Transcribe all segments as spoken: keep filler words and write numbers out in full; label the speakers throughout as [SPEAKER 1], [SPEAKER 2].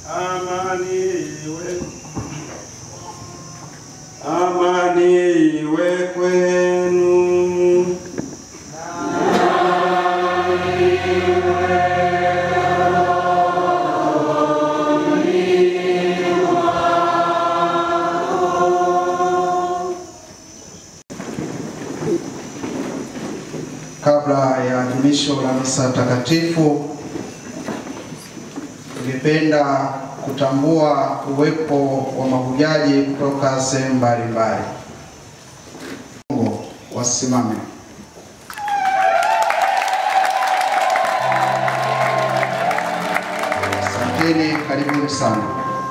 [SPEAKER 1] Amani iwe, amani iwe kwenu.
[SPEAKER 2] Kabla ya adhimisho la misa takatifu, tungependa kutambua uwepo wa mahujaji kutoka sehemu mbalimbali. Wasimame. Asanteni, karibuni sana.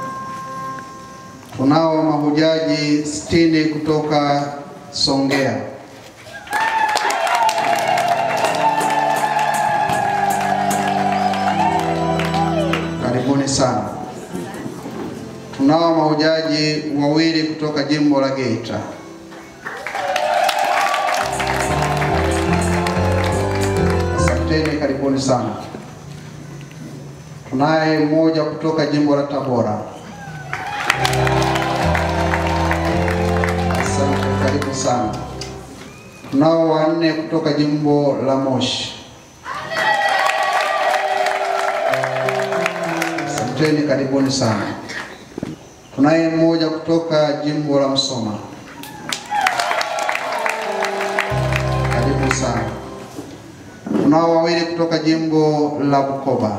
[SPEAKER 2] Tunao mahujaji sitini kutoka Songea. Karibuni sana. Tunao mahujaji wawili kutoka jimbo la Geita. Asanteni, karibuni sana. Tunaye mmoja kutoka jimbo la Tabora. Asante, karibu sana. Tunao wanne kutoka jimbo la Moshi. Asanteni, karibuni sana. Tunaye mmoja kutoka jimbo la Msoma. Karibu sana. Tunao wawili kutoka jimbo la Bukoba.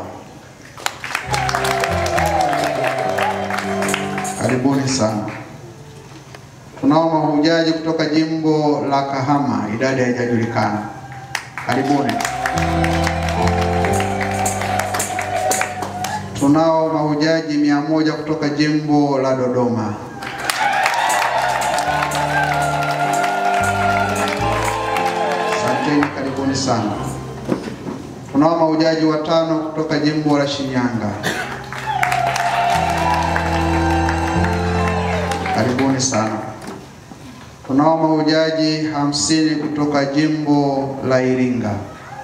[SPEAKER 2] Karibuni sana. Tunao mahujaji kutoka jimbo la Kahama, idadi haijajulikana. Karibuni. Tunao mahujaji mia moja kutoka jimbo la Dodoma. Asanteni, karibuni sana. Tunao mahujaji watano kutoka jimbo la Shinyanga. Karibuni sana. Tunao mahujaji hamsini kutoka jimbo la Iringa.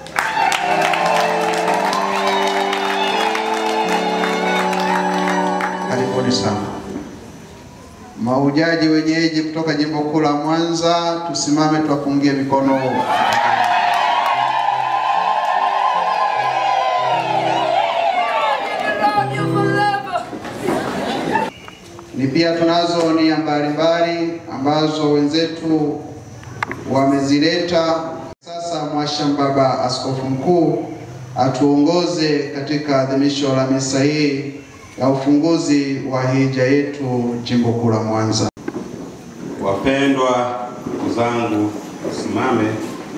[SPEAKER 2] Karibuni sana. Mahujaji wenyeji kutoka jimbo kuu la Mwanza, tusimame tuwapungie mikono. Ni pia tunazo nia mbalimbali ambazo wenzetu wamezileta. Sasa Mwasham Baba Askofu Mkuu atuongoze katika adhimisho la misa hii ya ufunguzi wa hija yetu jimbo kuu la Mwanza.
[SPEAKER 1] Wapendwa ndugu zangu, tusimame.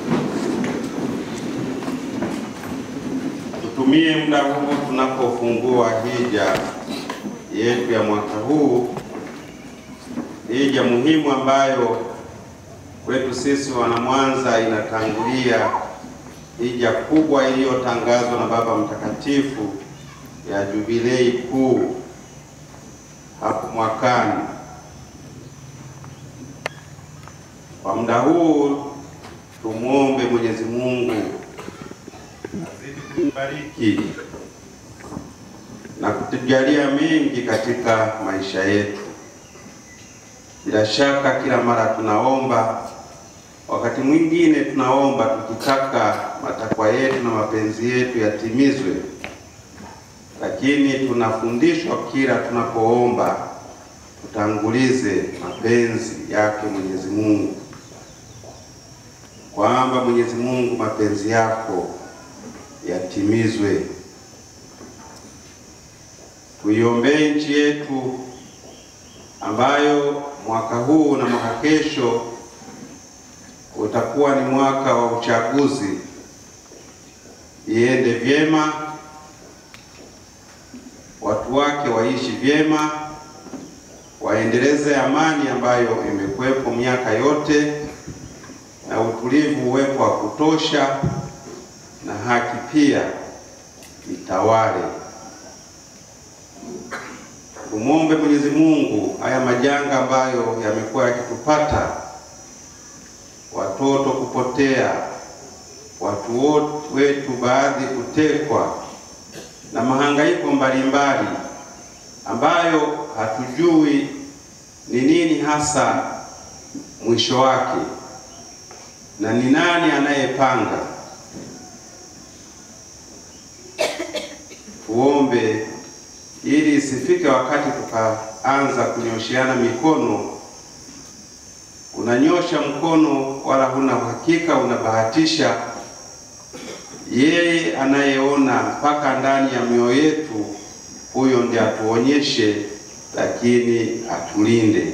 [SPEAKER 1] Tutumie muda huu tunapofungua hija yetu ya mwaka huu, hija muhimu ambayo kwetu sisi wana Mwanza inatangulia hija kubwa iliyotangazwa na Baba Mtakatifu ya jubilei kuu hapo mwakani. Kwa muda huu tumuombe Mwenyezi Mungu azidi kutubariki na kutujalia mengi katika maisha yetu. Bila shaka kila mara tunaomba, wakati mwingine tunaomba tukitaka matakwa yetu na mapenzi yetu yatimizwe, lakini tunafundishwa kila tunapoomba tutangulize mapenzi yake Mwenyezi Mungu, kwamba Mwenyezi Mungu mapenzi yako yatimizwe. Tuiombee nchi yetu ambayo mwaka huu na mwaka kesho utakuwa ni mwaka wa uchaguzi, iende vyema, watu wake waishi vyema, waendeleze amani ambayo imekuwepo miaka yote, na utulivu uwepo wa kutosha, na haki pia itawale. Tumuombe Mwenyezi Mungu haya majanga ambayo yamekuwa yakitupata, watoto kupotea, watu wote wetu baadhi kutekwa na mahangaiko mbalimbali, ambayo hatujui ni nini hasa mwisho wake na ni nani anayepanga. Tuombe ili isifike wakati tukaanza kunyoshiana mikono, unanyosha mkono wala huna uhakika, unabahatisha. Yeye anayeona mpaka ndani ya mioyo yetu, huyo ndiye atuonyeshe, lakini atulinde.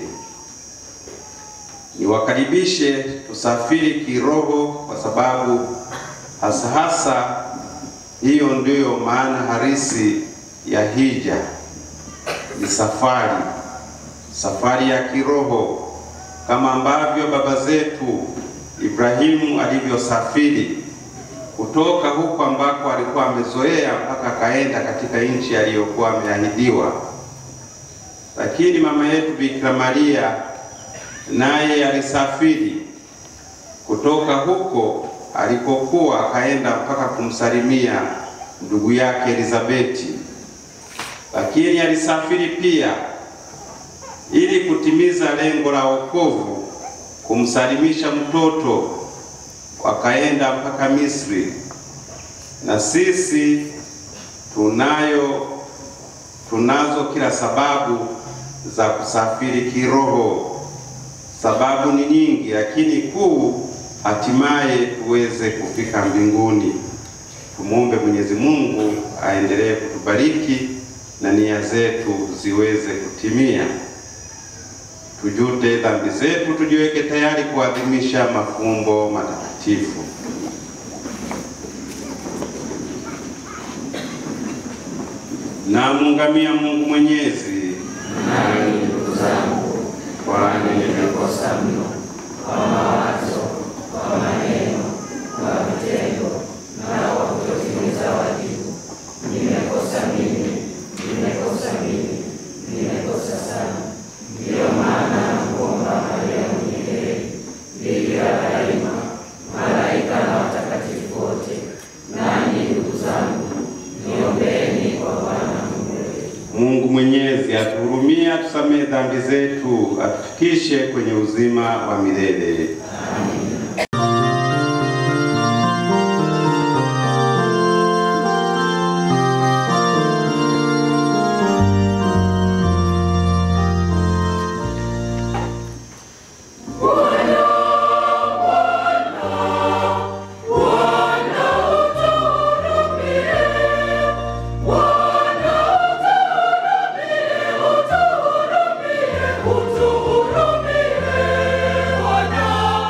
[SPEAKER 1] Niwakaribishe tusafiri kiroho, kwa sababu hasa hasa hiyo ndiyo maana harisi ya hija. Ni safari, safari ya kiroho, kama ambavyo baba zetu Ibrahimu alivyosafiri kutoka huko ambako alikuwa amezoea mpaka kaenda katika nchi aliyokuwa ameahidiwa. Lakini mama yetu Bikira Maria naye alisafiri kutoka huko alipokuwa akaenda mpaka kumsalimia ndugu yake Elizabeti. Lakini alisafiri pia ili kutimiza lengo la wokovu, kumsalimisha mtoto, wakaenda mpaka Misri. Na sisi tunayo tunazo kila sababu za kusafiri kiroho. Sababu ni nyingi, lakini kuu hatimaye tuweze kufika mbinguni. Tumuombe Mwenyezi Mungu aendelee kutubariki na nia zetu ziweze kutimia. Tujute dhambi zetu, tujiweke tayari kuadhimisha mafumbo matakatifu. Na mungamia Mungu Mwenyezi,
[SPEAKER 3] nami ndugu zangu, kwani nimekosa mno kwa mawazo, kwa maneno, kwa vitendo na kwa kutotimiza wajibu. Nimekosa mimi, nimekosa mimi, nimekosa sana. Ndiyo maana namuomba Maria mwenye heri, Bikira daima, malaika na watakatifu wote, nanyi ndugu zangu, niombeeni kwa Bwana Mungu wetu.
[SPEAKER 1] Mungu Mwenyezi atuhurumie, atusamehe dhambi zetu, atufikishe kwenye uzima wa milele.
[SPEAKER 3] Amen.
[SPEAKER 4] Utuhurumie, Bwana.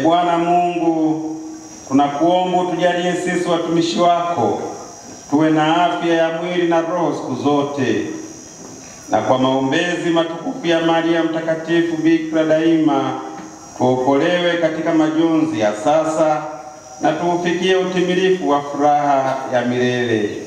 [SPEAKER 1] Bwana Mungu, tunakuomba tujalie sisi watumishi wako tuwe na afya ya mwili na roho siku zote, na kwa maombezi matukufu ya Maria Mtakatifu Bikira daima tuokolewe katika majonzi ya sasa na tuufikie utimilifu wa furaha ya milele.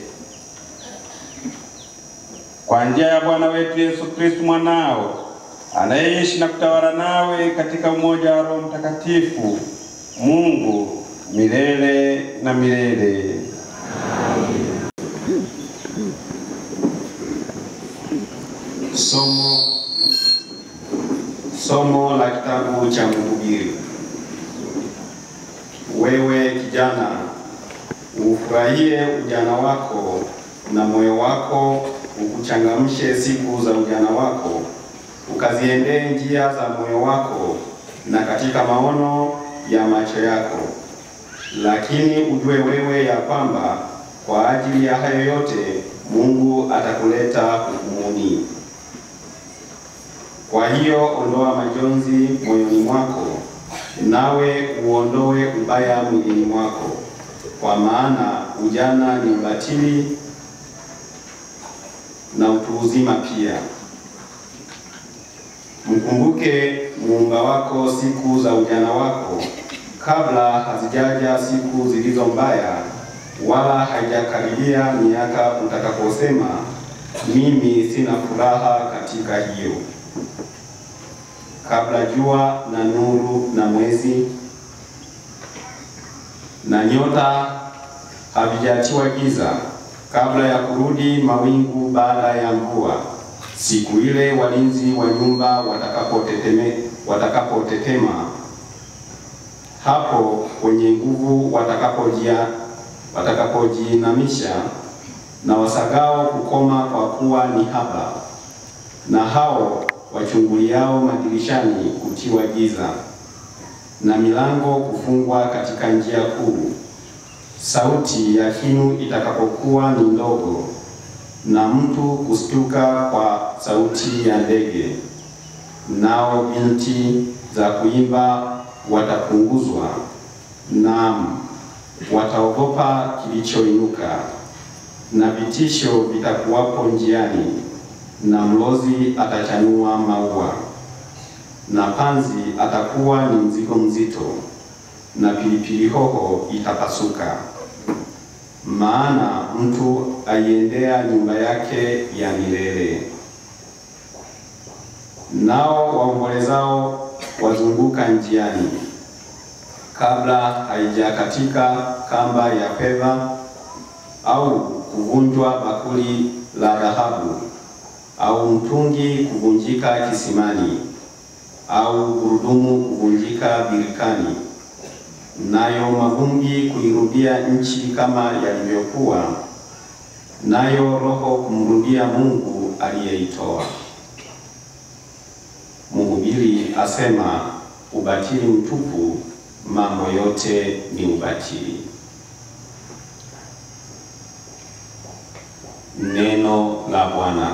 [SPEAKER 1] Kwa njia ya Bwana wetu Yesu Kristo mwanao, anayeishi na kutawala nawe katika umoja wa Roho Mtakatifu, Mungu milele na milele.
[SPEAKER 4] Somo somo la kitabu cha Mhubiri. Wewe kijana, ufurahie ujana wako na moyo wako ukuchangamshe siku za ujana wako, ukaziendee njia za moyo wako na katika maono ya macho yako. Lakini ujue wewe ya kwamba kwa ajili ya hayo yote Mungu atakuleta hukumuni. Kwa hiyo ondoa majonzi moyoni mwako, nawe uondoe ubaya mwilini mwako, kwa maana ujana ni ubatili na utu uzima pia. Mkumbuke Muumba wako siku za ujana wako, kabla hazijaja siku zilizo mbaya, wala haijakaribia miaka utakaposema, mimi sina furaha katika hiyo. Kabla jua na nuru na mwezi na nyota havijatiwa giza, kabla ya kurudi mawingu baada ya mvua, siku ile walinzi wa nyumba watakapoteteme watakapotetema, hapo wenye nguvu watakapojia watakapojiinamisha, na wasagao kukoma kwa kuwa ni haba, na hao wachunguliao madirishani kutiwa giza, na milango kufungwa katika njia kuu, sauti ya kinu itakapokuwa ni ndogo, na mtu kustuka kwa sauti ya ndege. Nao binti za kuimba watapunguzwa, naam, wataogopa kilichoinuka, na vitisho vitakuwapo njiani, na mlozi atachanua maua, na panzi atakuwa ni mzigo mzito, na pilipili hoho itapasuka. Maana mtu aiendea nyumba yake ya milele. Nao waombolezao wazunguka njiani, kabla haijakatika kamba ya fedha, au kuvunjwa bakuli la dhahabu, au mtungi kuvunjika kisimani, au gurudumu kuvunjika birikani, nayo mavumbi kuirudia nchi kama yalivyokuwa, nayo roho kumrudia Mungu aliyeitoa. Mhubiri asema, ubatili mtupu, mambo yote ni ubatili. Neno la Bwana.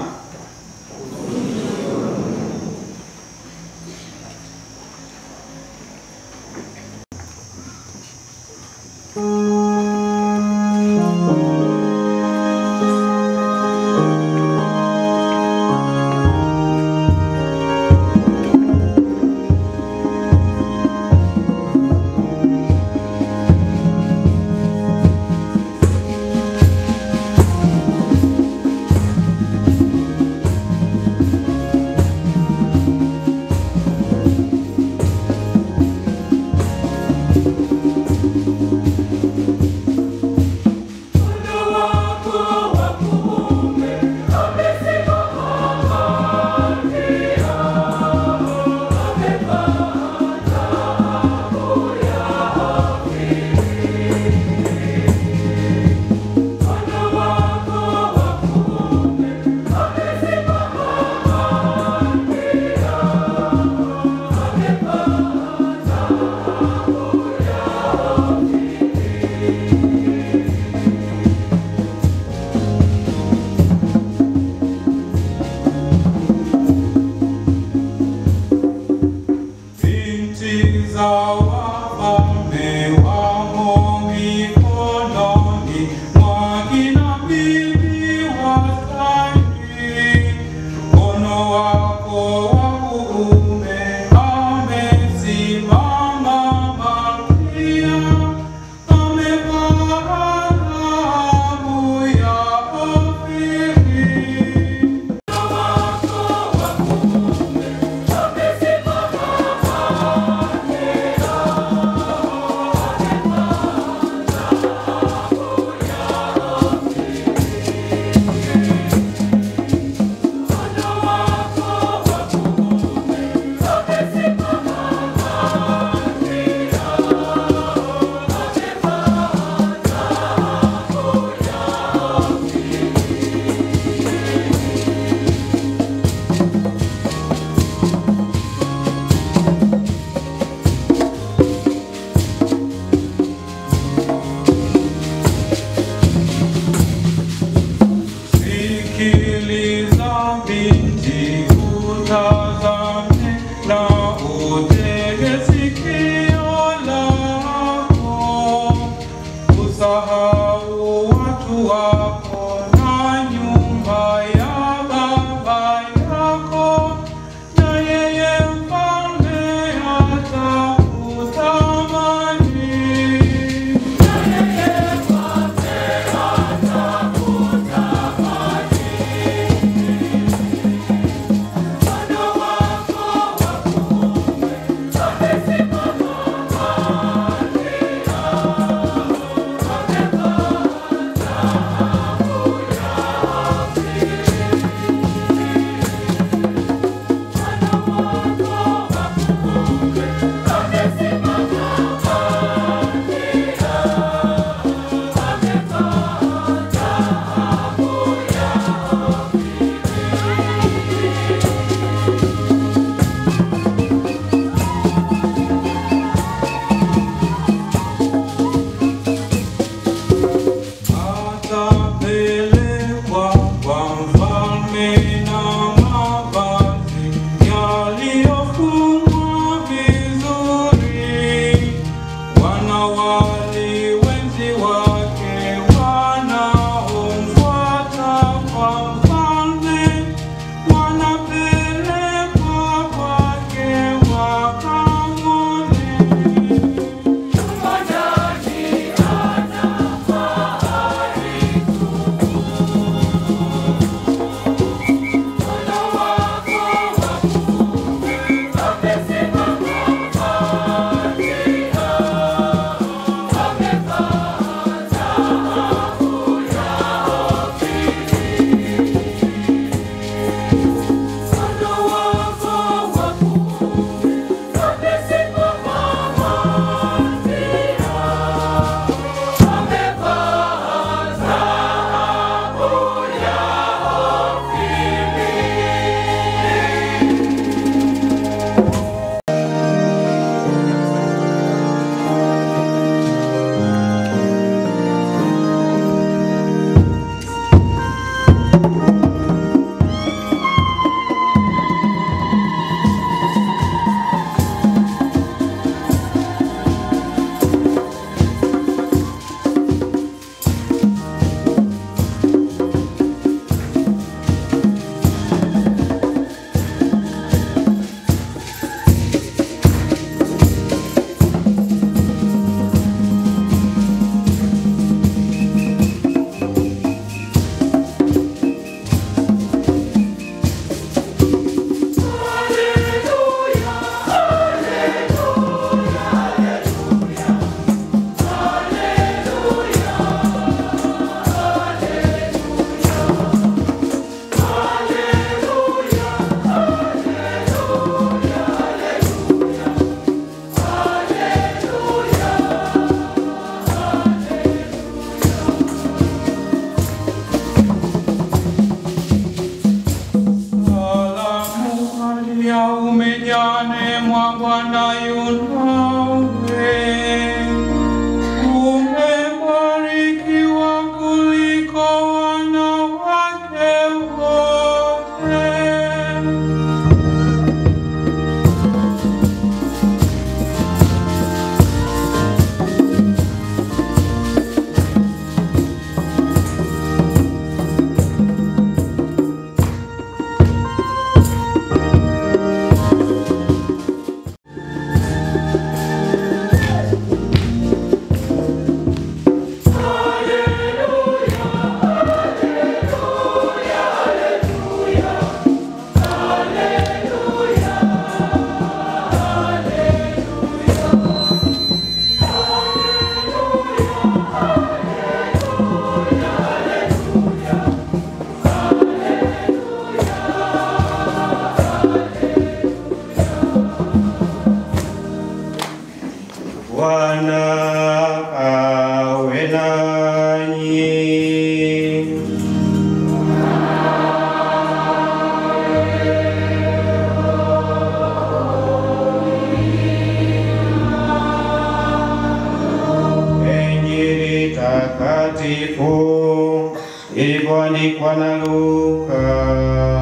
[SPEAKER 5] Injili takatifu ilivyoandikwa na Luka.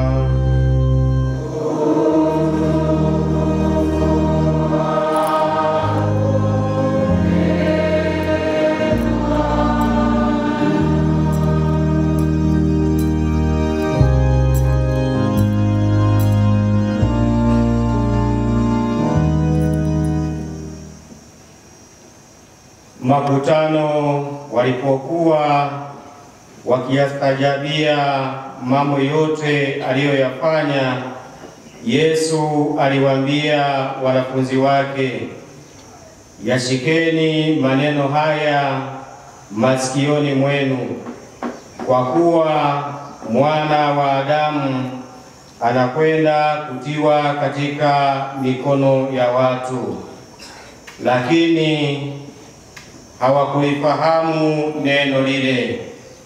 [SPEAKER 5] Makutano walipokuwa wakiyastajabia mambo yote aliyoyafanya, Yesu aliwaambia wanafunzi wake, yashikeni maneno haya masikioni mwenu, kwa kuwa mwana wa Adamu anakwenda kutiwa katika mikono ya watu. Lakini hawakulifahamu neno lile,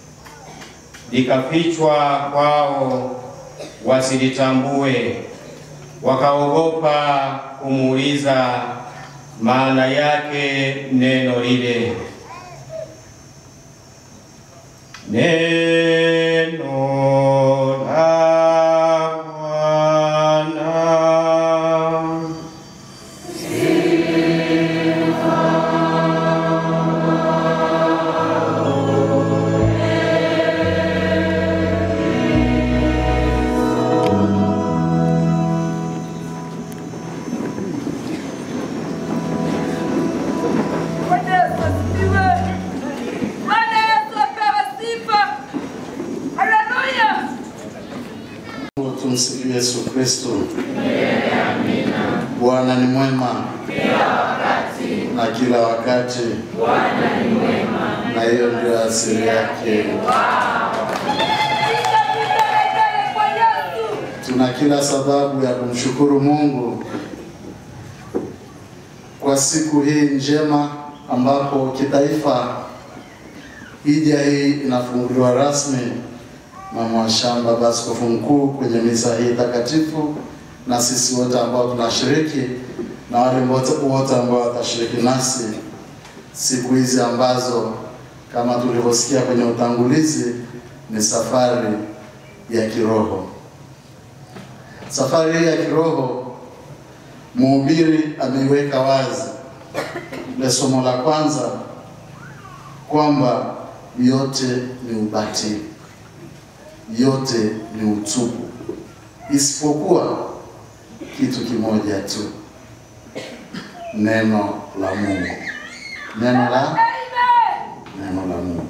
[SPEAKER 5] likafichwa kwao wasilitambue. Wakaogopa kumuuliza maana yake neno lile. Neno la
[SPEAKER 6] Tumsifu Yesu Kristo. Bwana ni mwema
[SPEAKER 3] kila wakati,
[SPEAKER 6] na kila wakati.
[SPEAKER 3] Bwana ni mwema,
[SPEAKER 6] na hiyo ndio asili yake. Tuna kila sababu ya kumshukuru Mungu kwa siku hii njema ambapo kitaifa hija hii inafunguliwa rasmi na Mwashamba Baba Askofu Mkuu kwenye misa hii takatifu, na sisi wote ambao tunashiriki na wale wote wote ambao watashiriki nasi siku hizi ambazo kama tulivyosikia kwenye utangulizi ni safari ya kiroho. Safari hii ya kiroho mhubiri ameiweka wazi ile somo la kwanza kwamba yote ni ubatili, yote ni utupu, isipokuwa kitu kimoja tu, neno la Mungu. Neno la neno la Mungu.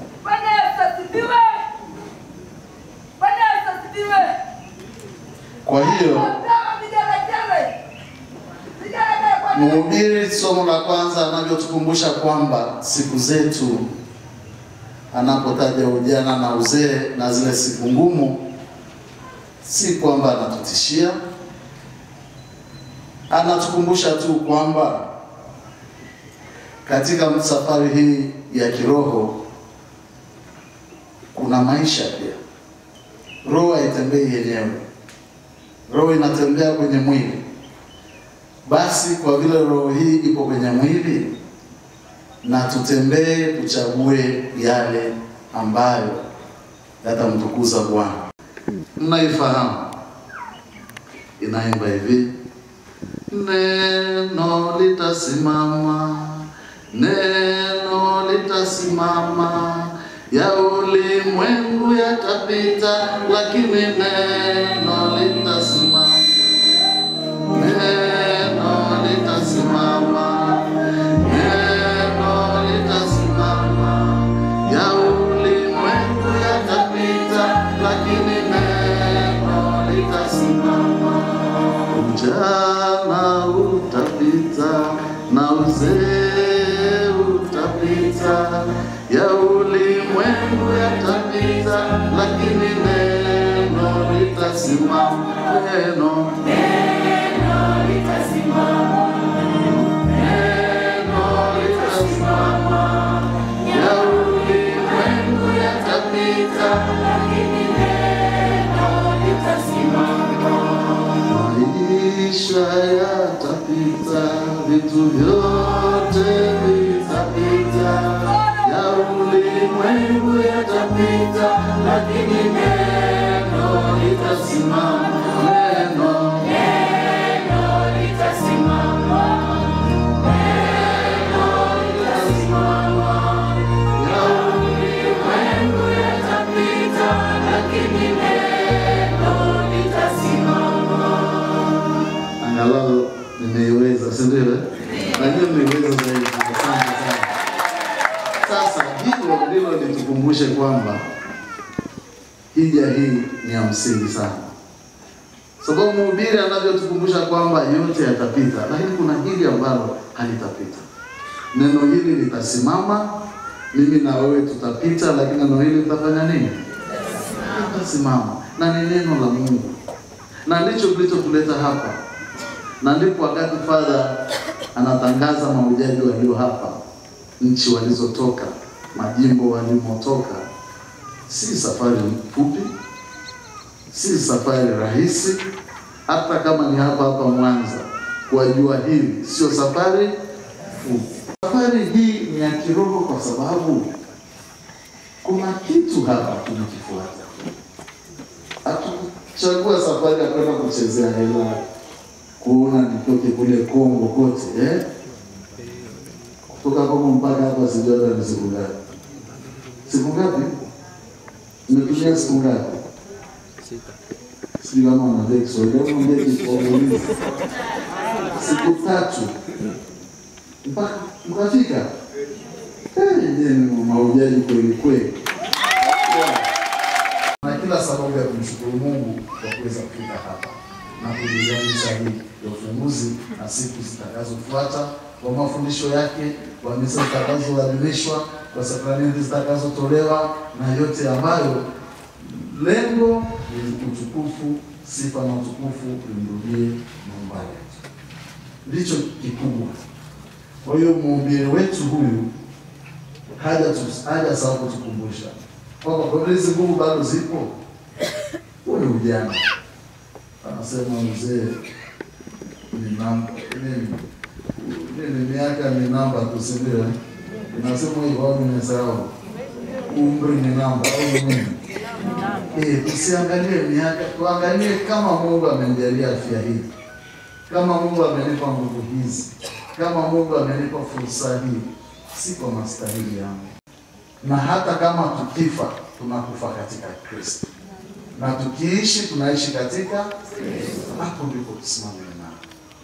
[SPEAKER 6] Kwa hiyo mhubiri somo la kwanza anavyotukumbusha kwamba siku zetu, anapotaja ujana na uzee na zile siku ngumu, si kwamba anatutishia, anatukumbusha tu kwamba katika safari hii ya kiroho kuna maisha pia. Roho haitembei yenyewe, roho inatembea kwenye mwili. Basi kwa vile roho hii ipo kwenye mwili, na tutembee, tuchague yale ambayo yatamtukuza Bwana. Mnaifahamu, inaimba hivi: neno litasimama, neno litasimama, ya ulimwengu yatapita, lakini neno litasimama. Neno litasimama, neno litasimama, ya ulimwengu yatapita, lakini neno litasimama. Ujana utapita na uzee utapita, ya ulimwengu yatapita, lakini neno litasimama. Neno neno litasimama, neno litasimama, ya ulimwengu yatapita,
[SPEAKER 3] Mawingu yatapita, lakini neno litasimama. Neno, neno litasimama. Neno litasimama. Mawingu yatapita, lakini neno litasimama.
[SPEAKER 6] Angalau nimeiweza, si ndio? Najua nimeiweza zaidi. Asante sana. Sasa hilo ndilo litukumbushe kwamba hija hii ni ya msingi sana. Sababu mhubiri anavyotukumbusha kwamba yote yatapita, lakini kuna hili ambalo halitapita. Neno hili litasimama, mimi na wewe tutapita, lakini neno hili litafanya nini? Litasimama. Na ni neno la Mungu. Na ndicho kilichotuleta hapa. Na ndipo wakati Father anatangaza mahujaji walio hapa, nchi walizotoka, majimbo walimotoka, si safari fupi, si safari rahisi. Hata kama ni hapa hapa Mwanza, kuwajua hili sio safari fupi. Safari hii ni ya kiroho kwa sababu kuna kitu hapa tunakifuata. Hatuchagua safari ya kwenda kuchezea hela, kuona nitoke kule Kongo kote, eh? Kutoka Kongo mpaka hapa sijui ni siku ngapi. Siku ngapi? Nimetumia siku ngapi? Sita. Sijui kama unajua Kiswahili, unajua Kiswahili. Siku tatu. Mpaka mkafika. Eh, ni mahujaji kweli kweli. Na kila sababu ya kumshukuru Mungu kwa kuweza kufika hapa na kujiandaa hii ya ufunguzi na siku zitakazofuata, kwa mafundisho yake, kwa misa zitakazoadhimishwa, kwa sakramenti zitakazotolewa, na yote ambayo lengo ni utukufu, sifa na utukufu umrudie Mungu wetu. Ndicho kikubwa. Kwa hiyo mhubiri wetu huyu haja tu haja sawa kutukumbusha kwamba kwa hizo nguvu bado zipo. Huyu ujana anasema mzee ni namba nini nini miaka ni namba tusimbie. Inasema hivyo au nimesahau. Umri ni namba au nini? Eh, tusiangalie miaka, tuangalie kama Mungu amenijalia afya hii. Kama Mungu amenipa nguvu hizi. Kama Mungu amenipa fursa hii, si kwa mastahili yangu. Na hata kama tukifa, tunakufa katika Kristo. Na tukiishi, tunaishi katika Kristo. Hapo ndipo tusimame nao.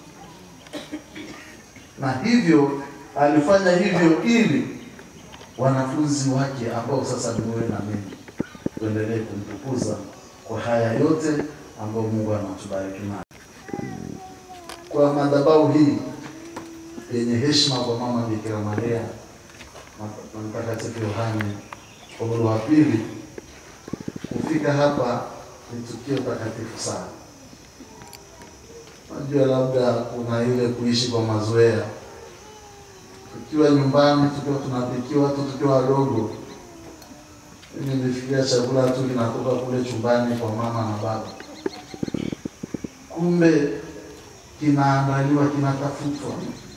[SPEAKER 6] Na hivyo alifanya hivyo ili wanafunzi wake ambao sasa ni wewe na mimi tuendelee kumtukuza kwa haya yote ambayo Mungu anatubariki nayo. Kwa madhabahu hii yenye heshima kwa Mama Bikira Maria na Mtakatifu Yohane Paulo wa pili, kufika hapa ni tukio takatifu sana. Najua labda kuna ile kuishi kwa mazoea. Tukiwa nyumbani, tukiwa tunapikiwa tu tukiwa wadogo, mimi nilifikiria chakula tu kinatoka kule chumbani kwa mama na baba. Kumbe kinaandaliwa, kinatafutwa.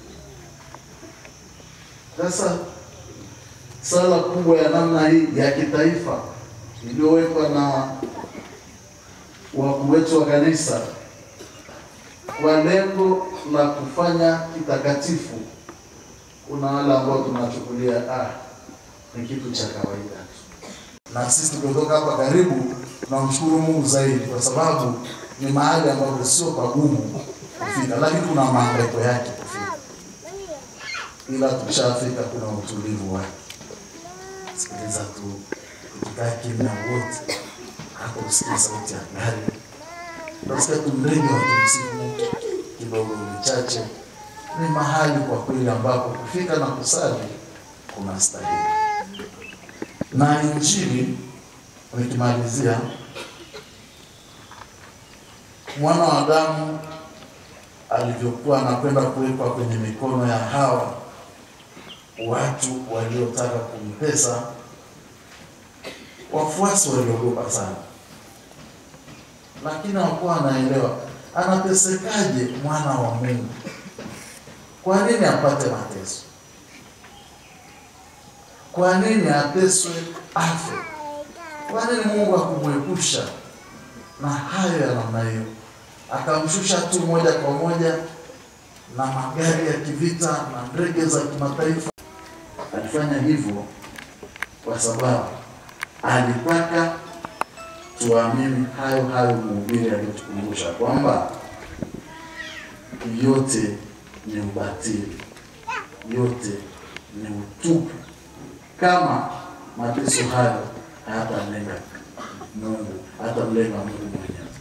[SPEAKER 6] Sasa sala kubwa ya namna hii ya kitaifa iliyowekwa na wakuu wetu wa kanisa kwa lengo la kufanya kitakatifu. Kuna wale ambao tunachukulia ah ni kitu cha kawaida tu. Na sisi kutoka hapa karibu tunamshukuru Mungu zaidi kwa sababu ni mahali ambapo sio pagumu kufika, lakini kuna mahangaiko yake kufika. Ila tukishafika kuna utulivu wake. Sikiliza tu, tukae kimya wote. Hapo usikie sauti ya gari. Nasikia tu ndege wakimsifu kidogo michache. Ni mahali kwa kweli ambapo kufika na kusali kuna stahili. Na Injili nikimalizia, mwana wa Adamu alivyokuwa anakwenda kuwekwa kwenye mikono ya hawa watu waliotaka kumpesa, wafuasi waliogopa sana. Lakini hawakuwa wanaelewa anatesekaje mwana wa Mungu. Kwa nini apate mateso? Kwa nini ateswe afe. Kwa nini Mungu hakumwepusha na hayo ya namna hiyo, akamshusha tu moja kwa moja na magari ya kivita na ndege za kimataifa? Alifanya hivyo kwa sababu alitaka tuamini hayo hayo mhubiri aliyotukumbusha kwamba yote ni ubatili, yote ni utupu, kama mateso hayo hayatamlenga Mungu, hayatamlenga Mungu mwenyewe.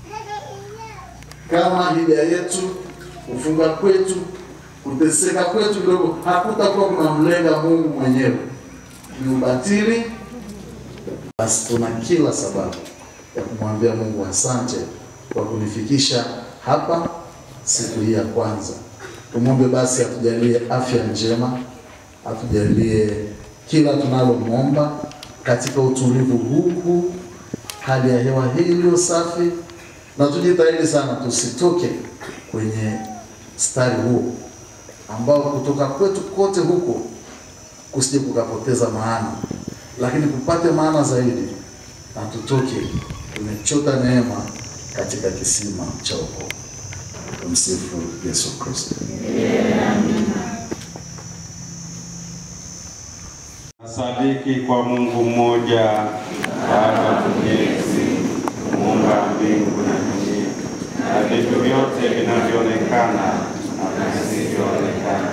[SPEAKER 6] Kama hija yetu, kufunga kwetu, kuteseka kwetu kidogo hakutakuwa kunamlenga Mungu mwenyewe, ni ubatili, basi tuna kila sababu ya kumwambia Mungu asante kwa kunifikisha hapa siku hii ya kwanza. Tumwombe basi atujalie afya njema, atujalie kila tunalomwomba katika utulivu huu, hali ya hewa hii iliyo safi, na tujitahidi sana tusitoke kwenye stari huu ambao kutoka kwetu kote huko kusije kukapoteza maana, lakini kupate maana zaidi na tutoke tumechota neema katika kisima cha wokovu. Tumsifu Yesu Kristo.
[SPEAKER 1] Nasadiki kwa Mungu mmoja, Baba Mwenyezi, muumba mbingu na dunia na vitu vyote vinavyoonekana na visivyoonekana.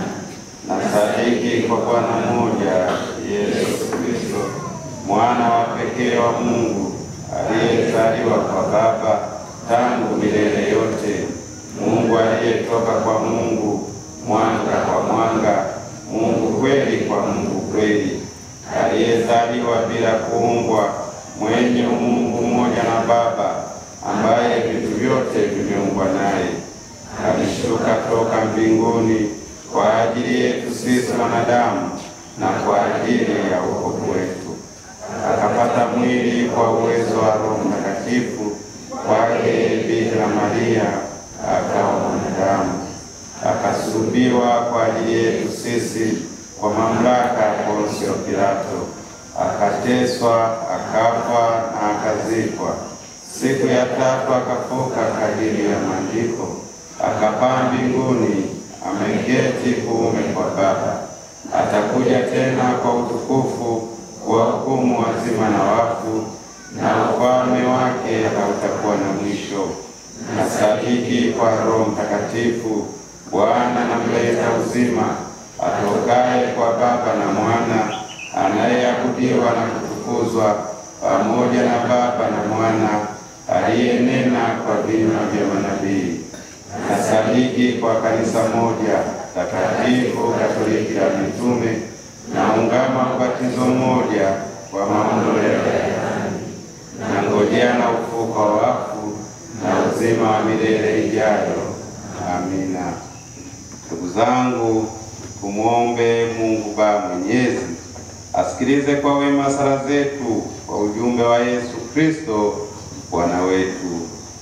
[SPEAKER 1] Nasadiki kwa Bwana mmoja, Yesu Kristo, mwana wa pekee wa Mungu, aliyezaliwa kwa Baba tangu milele yote, Mungu aliyetoka kwa Mungu, mwanga kwa mwanga, Mungu kweli kwa Mungu kweli, aliyezaliwa bila kuumbwa, mwenye Mungu mmoja na Baba, ambaye vitu vyote vimeumbwa naye. Alishuka toka mbinguni kwa ajili yetu sisi wanadamu na kwa ajili ya wokovu wetu, akapata mwili kwa uwezo wa Roho Mtakatifu kwake Bikira Maria, akawa mwanadamu, akasulubiwa kwa ajili yetu sisi kwa mamlaka ya Ponsio Pilato, akateswa, akafa na akazikwa. Siku ya tatu akafuka kadiri ya maandiko, akapaa mbinguni, ameketi kuume kwa Baba. Atakuja tena kwa utukufu kuwahukumu wazima na wafu, na ufalme wake hautakuwa na mwisho. Nasadiki kwa Roho Mtakatifu, Bwana na mleta uzima, atokaye kwa Baba na Mwana, anayeabudiwa na kutukuzwa pamoja na Baba na Mwana, aliyenena kwa vinywa vya manabii. Nasadiki kwa kanisa moja takatifu Katoliki la mitume, na ungama ubatizo mmoja kwa maondoleo ya dhambi, na ngojea na ufufuko wa wafu na uzima wa milele ijayo. Amina. Ndugu zangu, tumuombe Mungu Baba Mwenyezi asikilize kwa wema sala zetu kwa ujumbe wa Yesu Kristo Bwana wetu.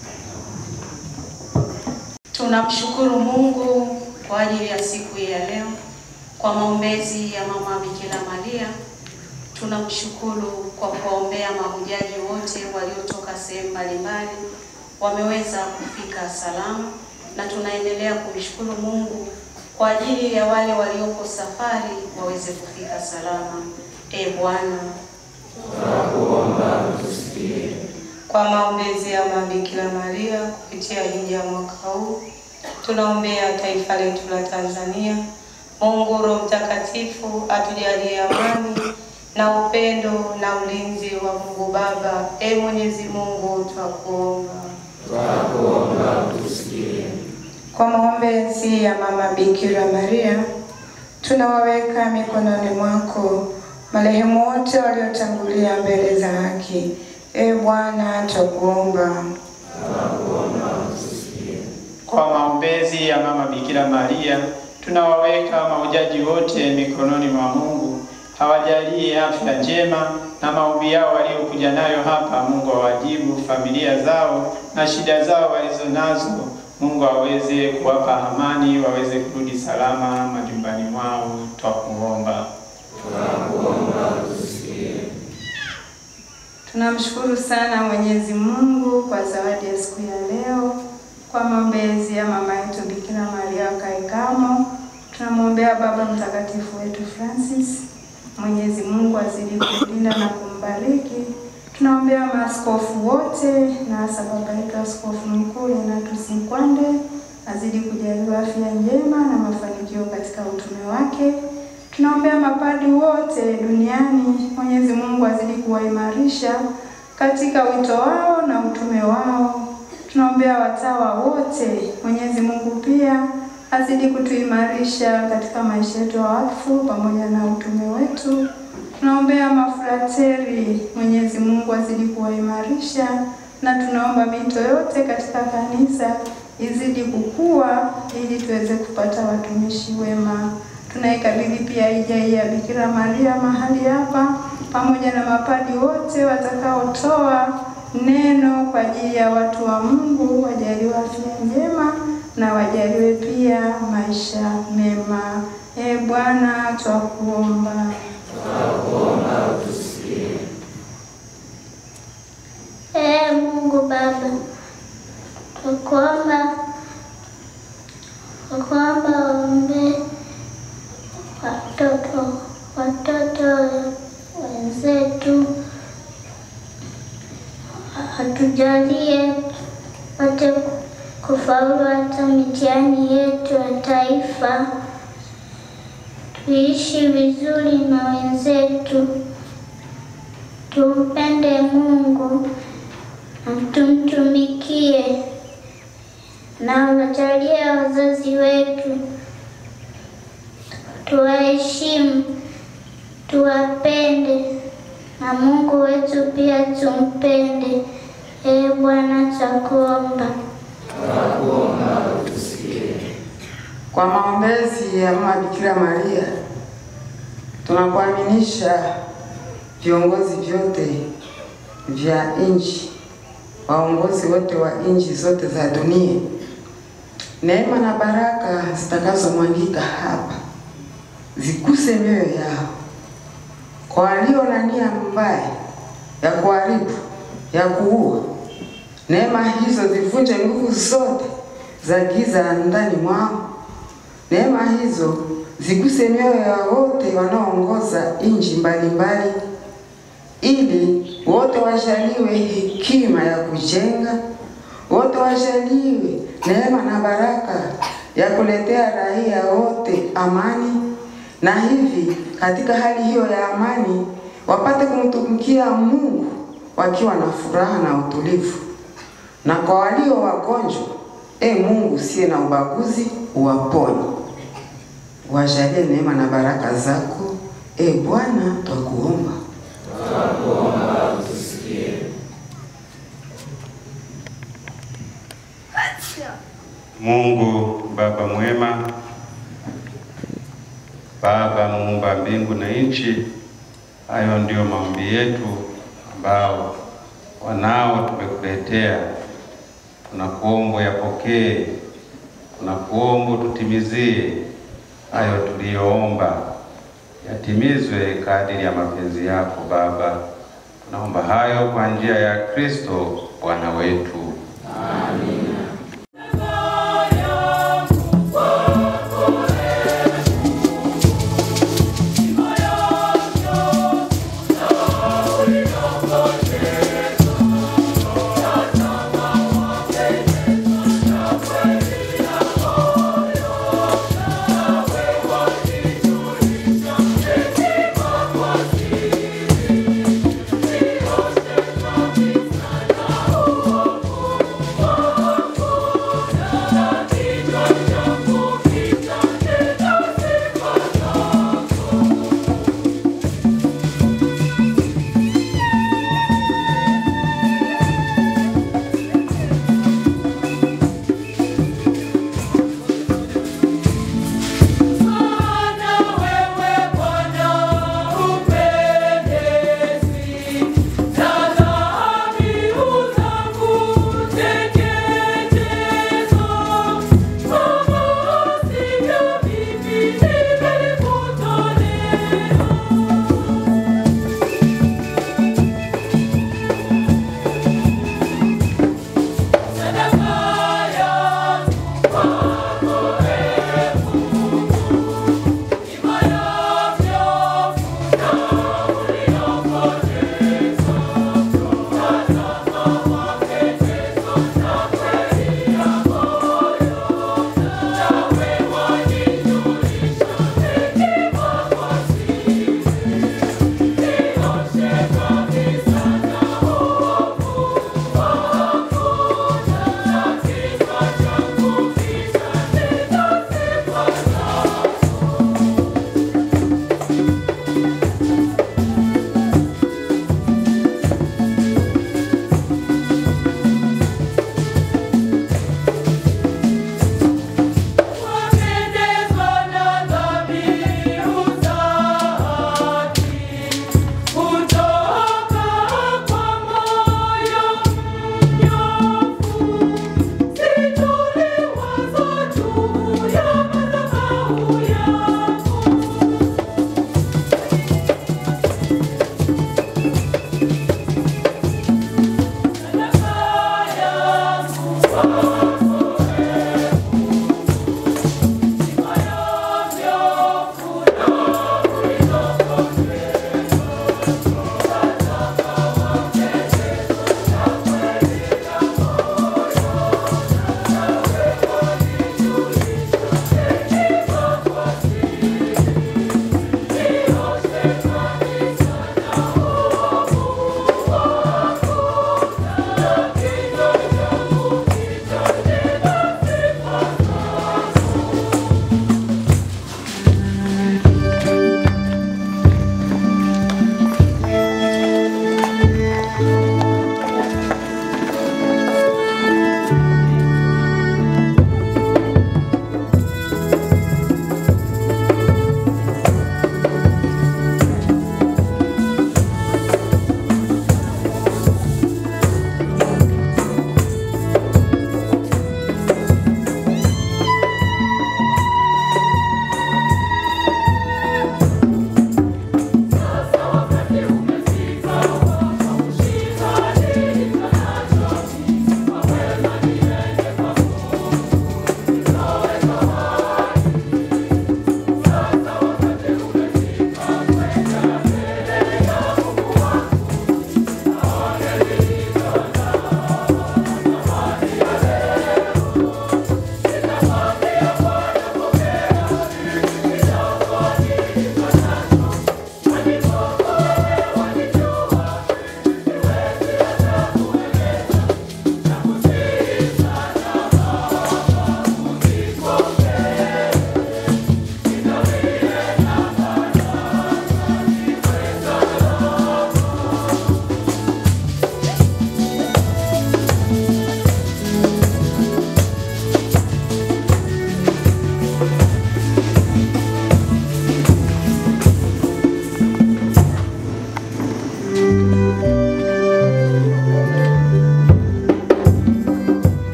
[SPEAKER 7] Tunamshukuru Mungu kwa ajili ya siku hii ya leo, kwa maombezi ya Mama Bikira Maria. Tunamshukuru kwa kuombea mahujaji wote waliotoka sehemu mbalimbali wameweza kufika salama, na tunaendelea kumshukuru Mungu kwa ajili ya wale walioko safari waweze kufika salama. E Bwana,
[SPEAKER 3] tunakuomba utusikie.
[SPEAKER 8] Kwa maombezi ya Mama Bikira Maria kupitia hija mwaka huu, tunaombea taifa letu la Tanzania. Mungu Roho Mtakatifu atujalie amani na upendo na ulinzi wa Mungu Baba. E Mwenyezi Mungu, twakuomba.
[SPEAKER 3] Tunakuomba utusikie.
[SPEAKER 8] Kwa maombezi ya Mama Bikira Maria, tunawaweka mikononi mwako marehemu wote waliotangulia mbele za haki. E Bwana, twakuomba.
[SPEAKER 9] Kwa maombezi ya Mama Bikira Maria, tunawaweka mahujaji wote mikononi mwa Mungu. Hawajalie afya njema, na maombi yao waliokuja nayo hapa Mungu awajibu. Familia zao na shida zao walizonazo Mungu aweze kuwapa amani, waweze kurudi salama majumbani mwao. Twakuomba.
[SPEAKER 3] Tunakuomba utusikie.
[SPEAKER 10] Tunamshukuru sana Mwenyezi Mungu kwa zawadi ya siku ya leo, kwa maombezi ya mama yetu Bikira Maria Kaikamo. Tunamwombea Baba Mtakatifu wetu Francis, Mwenyezi Mungu azidi kumlinda na kumbariki. Tunaombea maaskofu wote na hasa baba yetu Askofu Mkuu Ignatius Nkwande, azidi kujaliwa afya njema na mafanikio katika utume wake. Tunaombea mapadi wote duniani, Mwenyezi Mungu azidi kuwaimarisha katika wito wao na utume wao. Tunaombea watawa wote, Mwenyezi Mungu pia azidi kutuimarisha katika maisha yetu ya wakfu pamoja na utume wetu. Tunaombea mafrateri, Mwenyezi Mungu azidi kuwaimarisha, na tunaomba mito yote katika kanisa izidi kukua ili tuweze kupata watumishi wema. Tunaikabidhi pia hija hii ya Bikira Maria mahali hapa pamoja na mapadi wote watakaotoa neno kwa ajili ya watu wa Mungu, wajaliwe afya njema na wajaliwe pia maisha mema. E Bwana, twakuomba.
[SPEAKER 11] Twakuomba utusikie. E Mungu Baba, twakuomba twakuomba waombe watoto watoto wenzetu, atujalie wate kufaulu hata mitihani yetu ya taifa, tuishi vizuri na wenzetu, tumpende Mungu na tumtumikie, na wajalie wazazi wetu, tuwaheshimu, tuwapende, na Mungu wetu pia tumpende. Ee Bwana, twakuomba.
[SPEAKER 3] Twakuomba utusikie.
[SPEAKER 12] Kwa maombezi ya Mama Bikira Maria, tunakuaminisha viongozi vyote vya nchi, waongozi wote wa nchi zote za dunia, neema na baraka zitakazomwangika hapa zikuse mioyo yao. Kwa walio na nia mbaya ya kuharibu, ya kuua, neema hizo zivunje nguvu zote za giza ndani mwao. Neema hizo ziguse mioyo ya wote wanaoongoza nchi mbalimbali, ili wote wajaliwe hekima ya kujenga, wote wajaliwe neema na baraka ya kuletea raia wote amani, na hivi katika hali hiyo ya amani wapate kumtumikia Mungu wakiwa na furaha na utulivu. Na kwa walio wagonjwa, e Mungu usiye na ubaguzi, uwaponye. Wajalie neema na baraka zako, e Bwana, twakuomba.
[SPEAKER 3] Twakuomba utusikie.
[SPEAKER 1] Mungu Baba mwema, Baba muumba mbingu na nchi, hayo ndio maombi yetu ambao wanao tumekuletea. Tunakuomba yapokee, tunakuomba tutimizie hayo tuliyoomba, yatimizwe kadiri ya mapenzi yako Baba. Tunaomba hayo kwa njia ya Kristo Bwana wetu. Amen.
[SPEAKER 3] Oh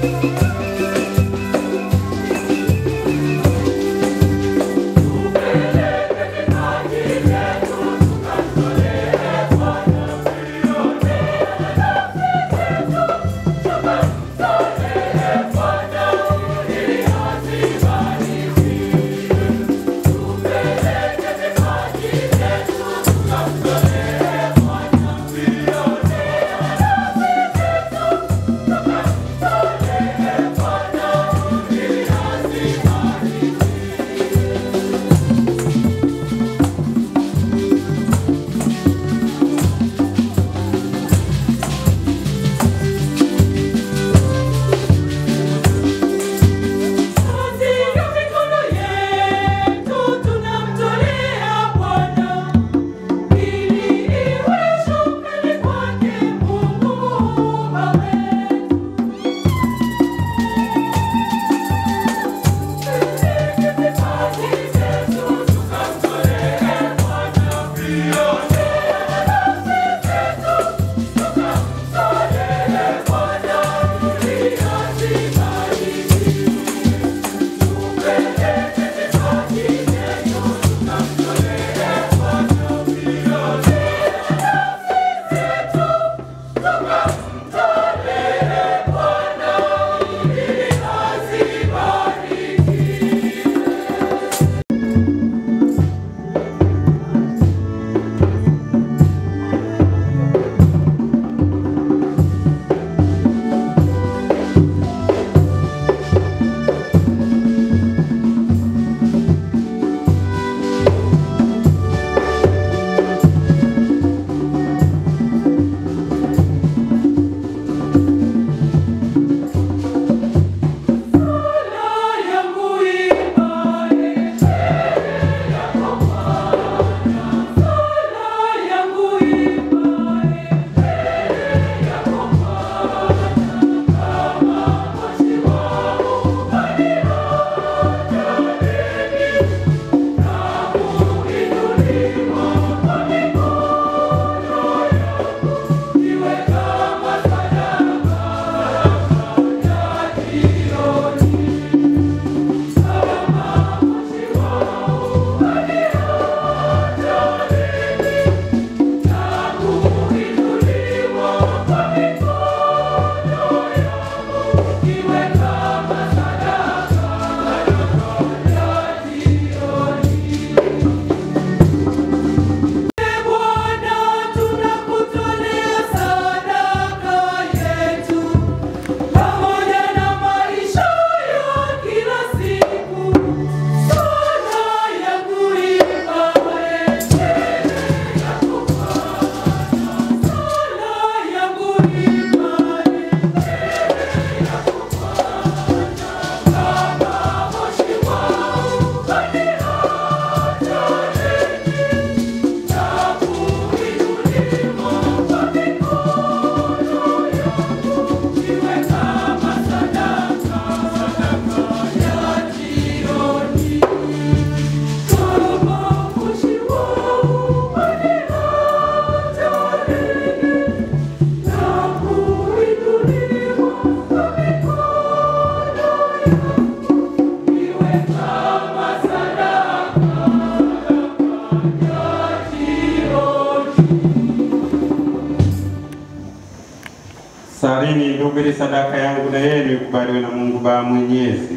[SPEAKER 1] Salini ndugu, ili sadaka yangu na yenu ikubaliwe na Mungu Baba Mwenyezi.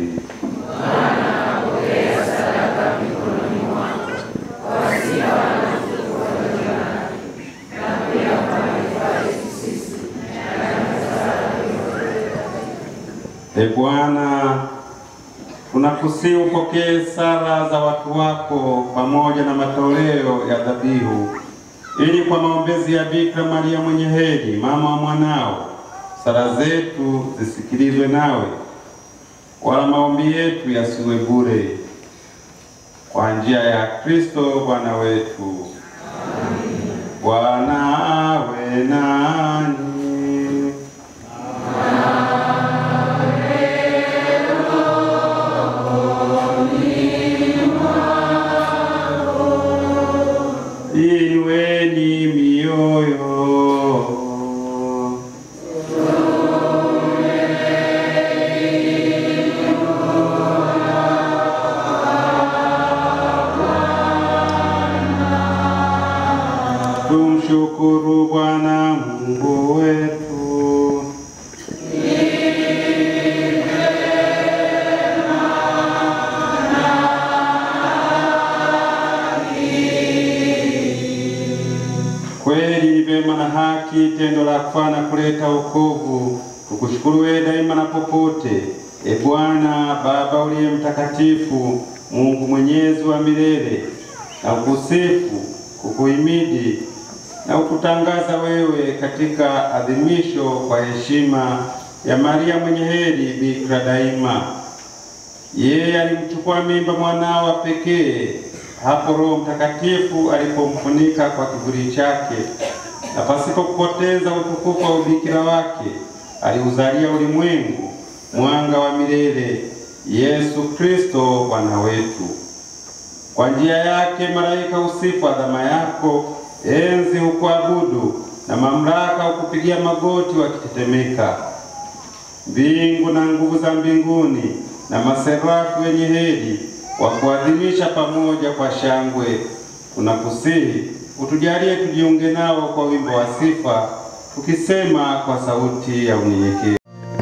[SPEAKER 3] Bwana, pokea sadaka mikononi mwako kwa wasia wanaotukufu na pia kwa manufaa yetu sisi na
[SPEAKER 1] E Bwana, tunakusihi upokee sala za watu wako pamoja na matoleo ya dhabihu, ili kwa maombezi ya Bikira Maria mwenye heri, mama wa mwanao, sala zetu zisikilizwe nawe, wala maombi yetu yasiwe bure. Kwa njia ya Kristo Bwana wetu. Amen. Bwana awe nanyi. Inueni mioyo. Tunakushukuru Bwana Mungu wetu. Kweli ni vema na haki tendo la kufana kuleta wokovu. Tukushukuru wewe daima na popote, e Bwana Baba uliye mtakatifu, Mungu mwenyezi wa milele, na kukusifu, kukuhimidi na kukutangaza wewe katika adhimisho kwa heshima ya Maria mwenye heri bikira daima. Yeye alimchukua mimba mwanao wa pekee hapo Roho Mtakatifu alipomfunika kwa kivuli chake, na pasipo kupoteza utukufu wa ubikira wake aliuzalia ulimwengu mwanga wa milele, Yesu Kristo Bwana wetu. Kwa njia yake malaika usifu adhama yako, enzi ukuabudu na mamlaka ukupigia magoti wakitetemeka. Mbingu na nguvu za mbinguni na maserafi wenye heri wa kuadhimisha pamoja kwa shangwe. Tunakusihi utujalie tujiunge nao kwa wimbo wa sifa, tukisema kwa sauti ya unyenyekevu.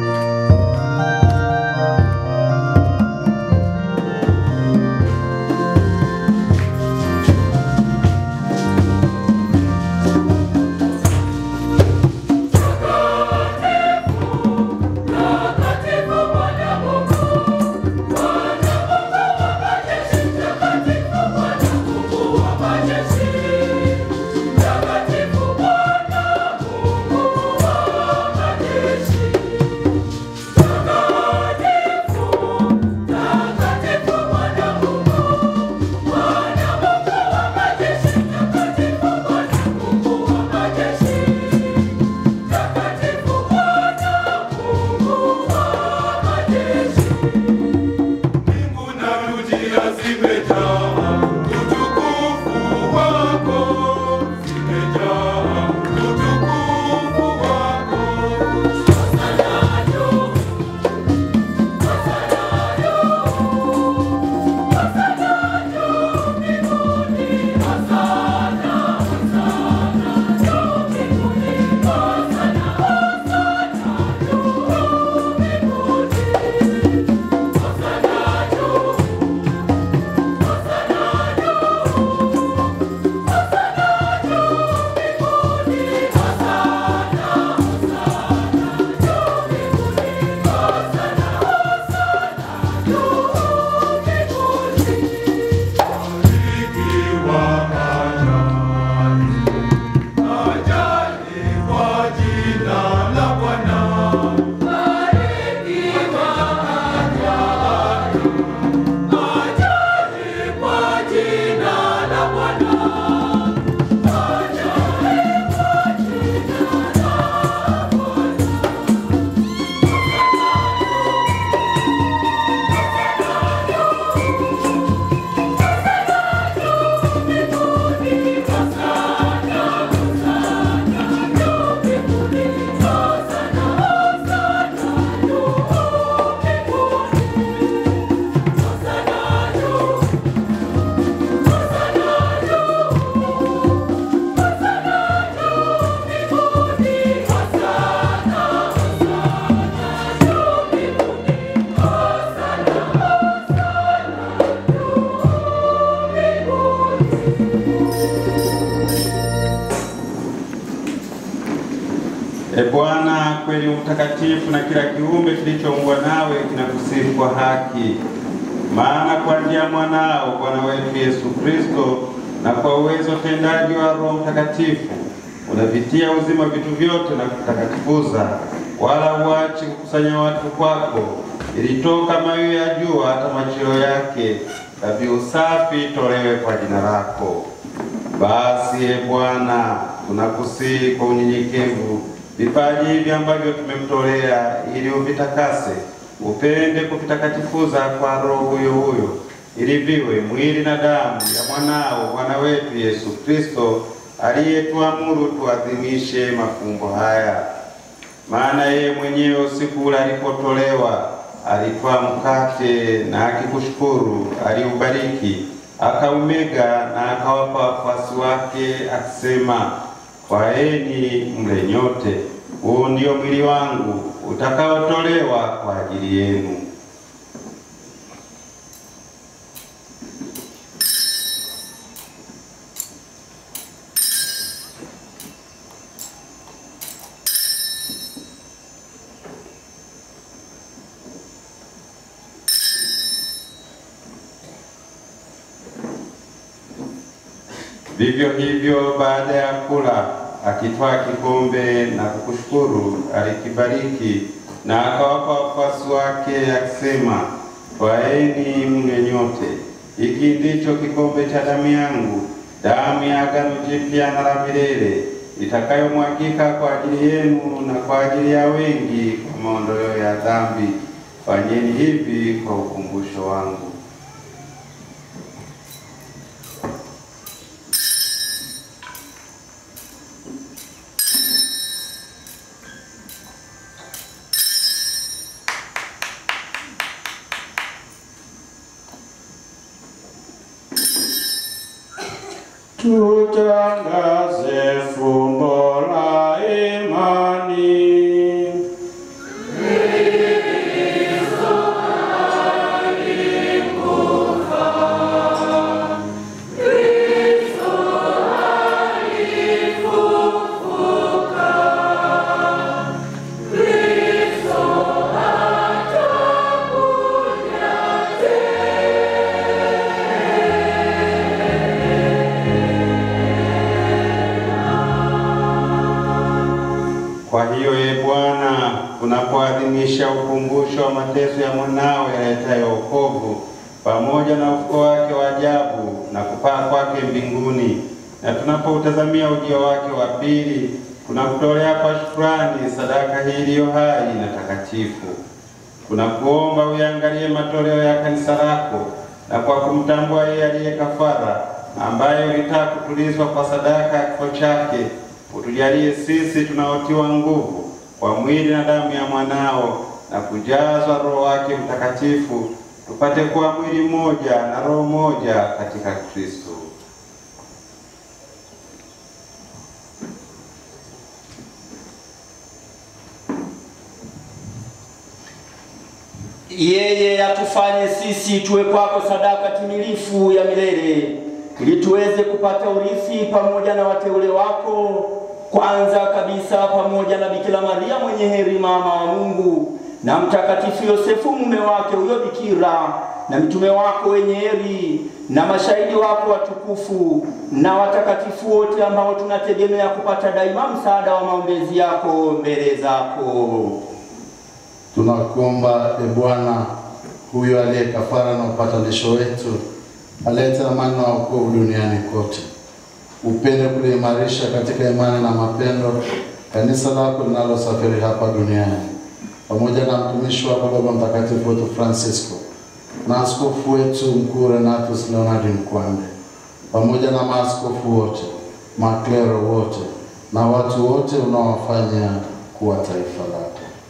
[SPEAKER 1] E Bwana, kweli mtakatifu na kila kiumbe kilichoumbwa nawe kinakusifu kwa haki. Maana kwa njia ya mwanao Bwana wetu Yesu Kristo na kwa uwezo tendaji wa Roho Mtakatifu unavitia uzima vitu vyote na kutakatifuza, wala uachi kukusanya watu kwako, ilitoka mayo ya jua hata machio yake, dhabihu safi tolewe kwa jina lako. Basi e Bwana, tunakusihi kwa unyenyekevu vipaji hivi ambavyo tumemtolea, ili uvitakase, upende kuvitakatifuza kwa Roho huyo huyo, ili viwe mwili na damu ya mwanao Bwana wetu Yesu Kristo, aliyetuamuru tuadhimishe mafumbo haya. Maana yeye mwenyewe usiku ule alipotolewa, alitwaa mkate na akikushukuru, aliubariki, akaumega na akawapa wafuasi wake akisema, Twaeni mle nyote, huu ndio mwili wangu utakaotolewa kwa ajili yenu. Vivyo hivyo baada ya kula, akitwaa kikombe na kukushukuru, alikibariki na akawapa wafuasi wake akisema, twaeni mnywe nyote, hiki ndicho kikombe cha damu yangu, damu ya agano jipya na la milele, itakayomwagika kwa ajili yenu na kwa ajili ya wengi kwa maondoleo ya dhambi. Fanyeni hivi kwa ukumbusho wangu.
[SPEAKER 5] Tutangaze fumbo la imani. Kristo alikufa, Kristo alifufuka, Kristo atakuja
[SPEAKER 1] Kwa hiyo ye Bwana, unapoadhimisha ukumbusho wa mateso ya mwanao yaletayo wokovu, pamoja na ufufuo wake wa ajabu na kupaa kwake mbinguni, na tunapoutazamia ujio wake wa pili, tunakutolea kwa shukrani sadaka hii iliyo hai na takatifu. Tunakuomba uyaangalie matoleo ya kanisa lako, na kwa kumtambua yeye aliye kafara, ambaye ulitaka kutulizwa kwa sadaka ya kifo chake, utujalie sisi tunaotiwa nguvu kwa mwili na damu ya mwanao na kujazwa Roho wake Mtakatifu, tupate kuwa mwili mmoja na roho moja katika Kristo.
[SPEAKER 13] Yeye atufanye sisi tuwe kwako sadaka timilifu ya milele, ili tuweze kupata urithi pamoja na wateule wako, kwanza kabisa pamoja na Bikira Maria mwenye heri mama wa Mungu, na Mtakatifu Yosefu mume wake huyo bikira, na mitume wako wenye heri, na mashahidi wako watukufu, na watakatifu wote ambao tunategemea kupata daima msaada wa maombezi yako mbele zako.
[SPEAKER 6] Tunakuomba e Bwana, huyo aliye kafara na upatanisho wetu, alete amani na wokovu duniani kote. Upende kuliimarisha katika imani na mapendo kanisa lako linalosafiri hapa duniani, pamoja na mtumishi wako Baba Mtakatifu wetu Francisco, na askofu wetu mkuu Renatus Leonard Mkwande, pamoja na maaskofu wote, maklero wote, na watu wote unaowafanya kuwa taifa lako.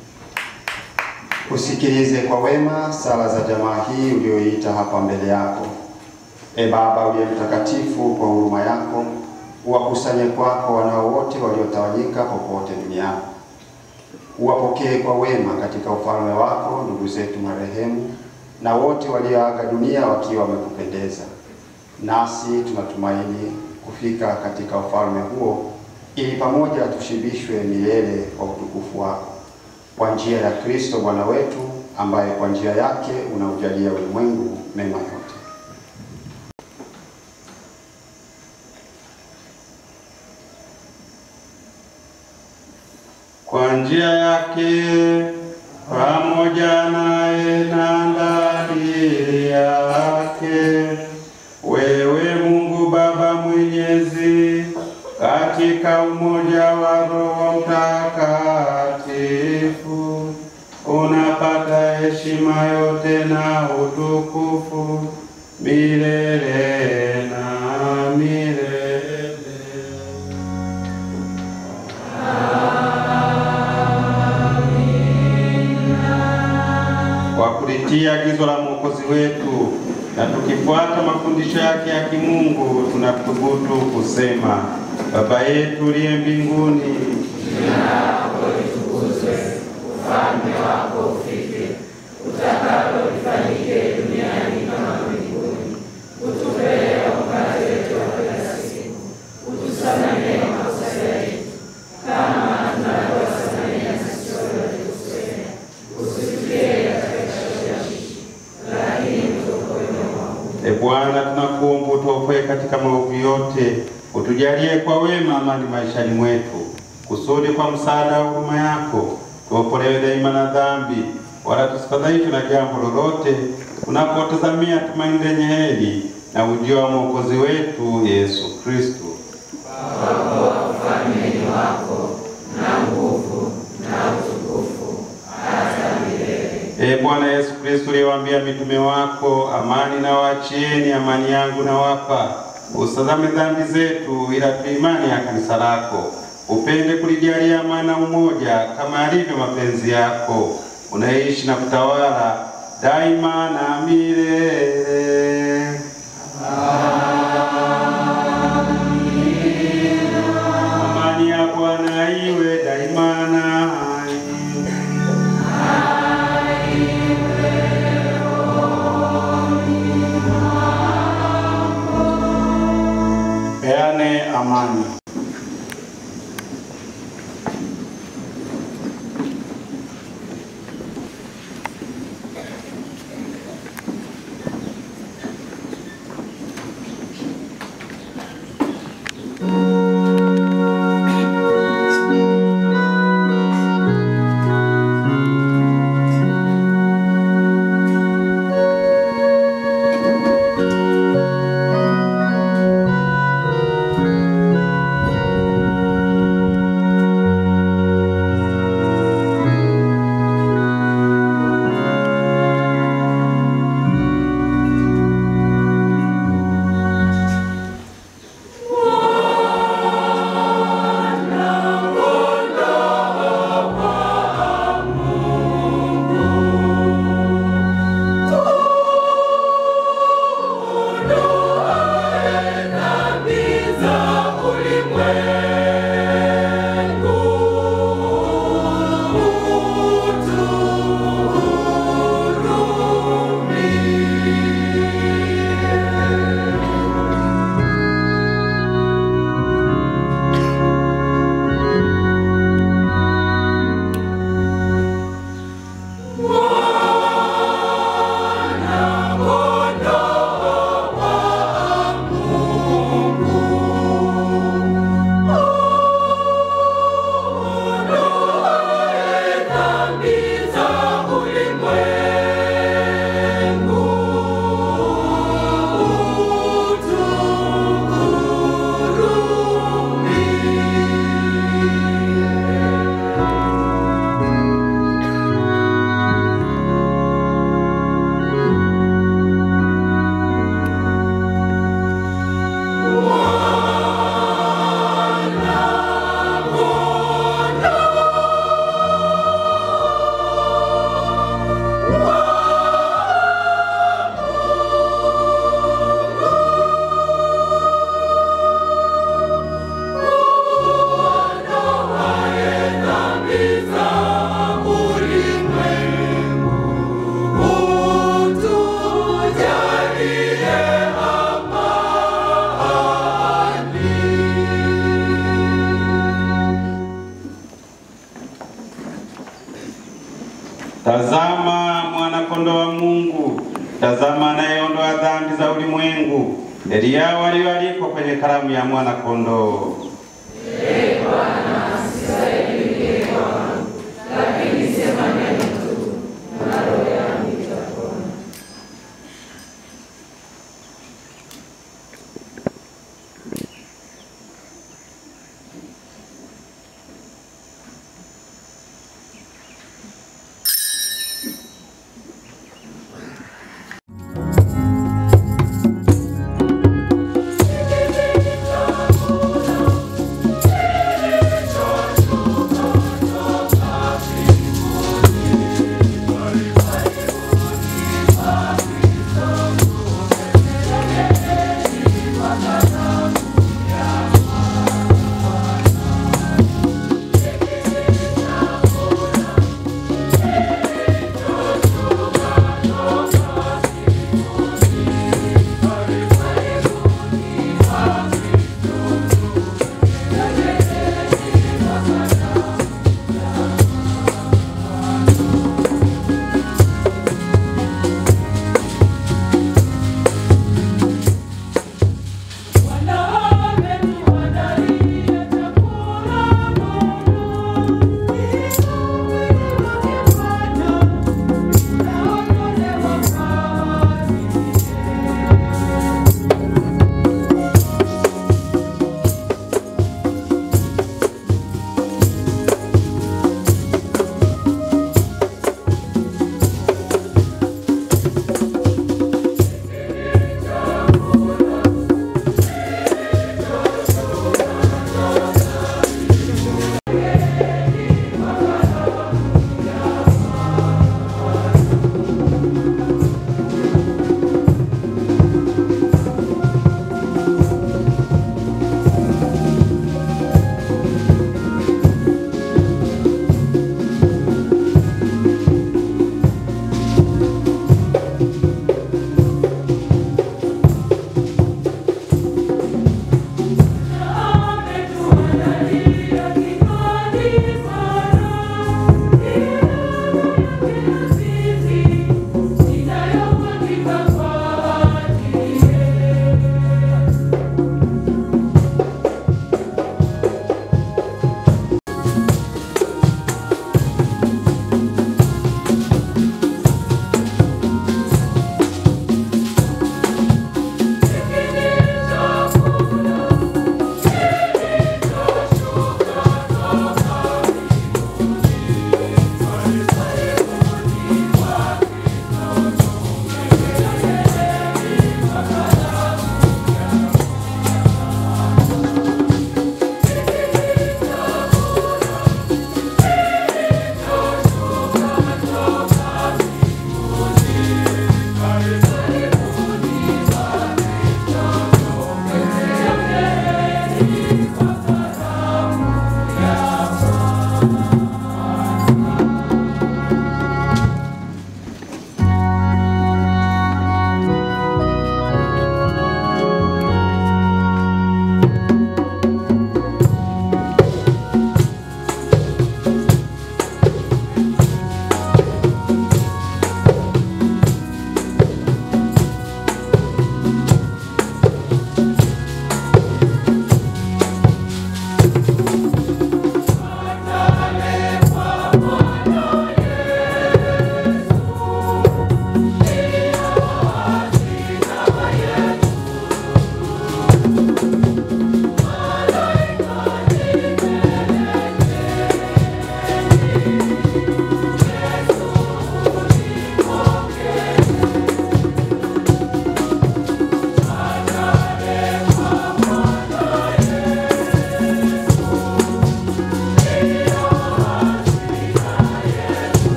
[SPEAKER 4] Usikilize kwa wema sala za jamaa hii ulioita hapa mbele yako. E Baba uliye mtakatifu, kwa huruma yako uwakusanye kwako wanao wote waliotawanyika popote duniani. Uwapokee kwa wema katika ufalme wako ndugu zetu marehemu na wote walioaga dunia wakiwa wamekupendeza. Nasi tunatumaini kufika katika ufalme huo, ili pamoja tushibishwe milele kwa utukufu wako, kwa njia ya Kristo Bwana wetu, ambaye kwa njia yake unaujalia ulimwengu mema yote.
[SPEAKER 1] Kwa njia yake pamoja naye na ndani yake, wewe Mungu Baba Mwenyezi, katika umoja wa Roho Mtakatifu, unapata heshima yote na utukufu milele na milele. Kwa kulitii agizo la Mwokozi wetu na tukifuata mafundisho yake ya kimungu, tunathubutu kusema: Baba yetu uliye mbinguni,
[SPEAKER 5] jina lako litukuzwe, ufalme wako ufike, utakalo lifanyike duniani kama mbinguni. Utupe leo mkate wetu wa kila siku, utusamehe makosa yetu kama tunavyowasamehe na sisi waliotukosea, usitutie katika kishawishi, lakini utuokoe na maovu.
[SPEAKER 1] E Bwana, tunakuomba utuokoe katika maovu yote, utujalie kwa wema amani maishani mwetu, kusudi kwa msaada wa huruma yako tuokolewe daima na dhambi, wala tusifadhaishwe na jambo lolote, unapotazamia tumaini lenye heri na ujio wa Mwokozi wetu Yesu Kristo.
[SPEAKER 5] Kwa kuwa ufalme ni wako na nguvu na utukufu hata milele.
[SPEAKER 1] E Bwana Yesu Kristo, uliwaambia mitume wako, amani na waachieni, amani yangu na wapa, usitazame dhambi zetu, ila tu imani ya kanisa lako. Upende kulijalia amani na umoja kama alivyo mapenzi yako, unaishi na kutawala daima na milele. Amani ya Bwana iwe daima nanyi.
[SPEAKER 6] Peane amani.
[SPEAKER 1] Tazama mwana-kondoo wa Mungu, tazama anayeondoa dhambi za ulimwengu. Heri yao walioalikwa kwenye karamu ya mwana-kondoo.
[SPEAKER 5] Ee Bwana, sistahili kwangu, lakini sema neno tu, na roho yangu itapona.
[SPEAKER 3] Thank you.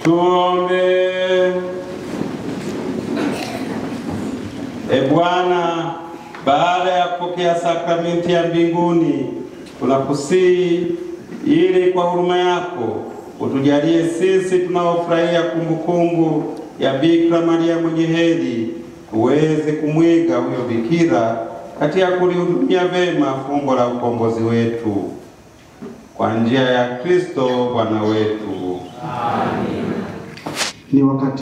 [SPEAKER 1] Tuombe. E Bwana, baada ya kupokea sakramenti ya mbinguni, tunakusihi ili kwa huruma yako utujalie sisi tunaofurahia kumbukumbu ya Bikira Maria mwenye heri tuweze kumwiga huyo bikira katika kulihudumia vema fumbo la ukombozi wetu kwa njia ya Kristo Bwana wetu. Amen.
[SPEAKER 2] Ni wakati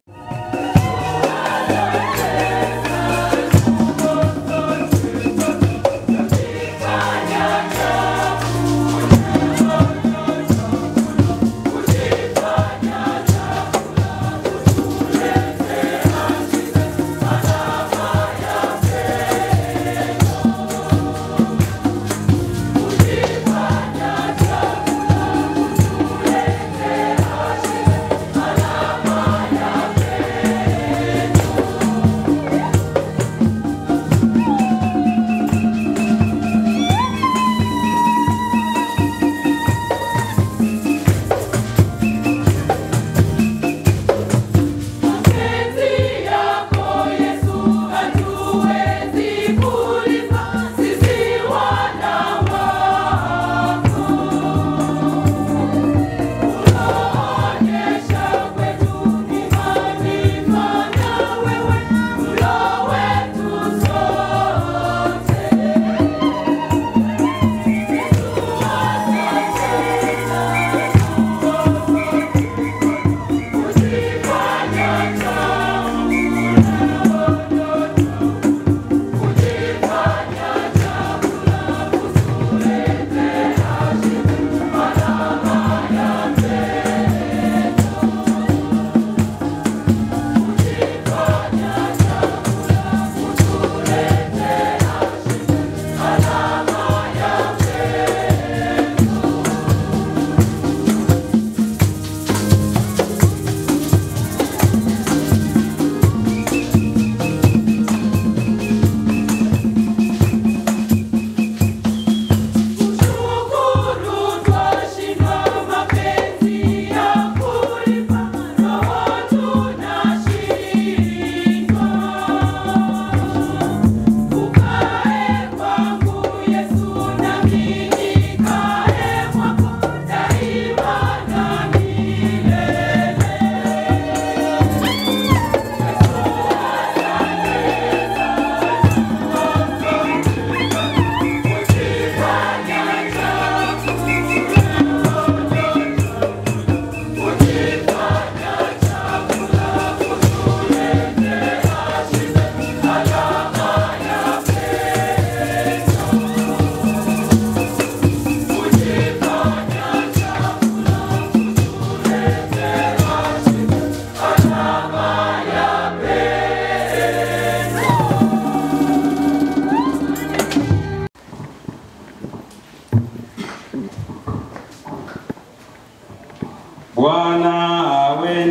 [SPEAKER 1] Bwana awe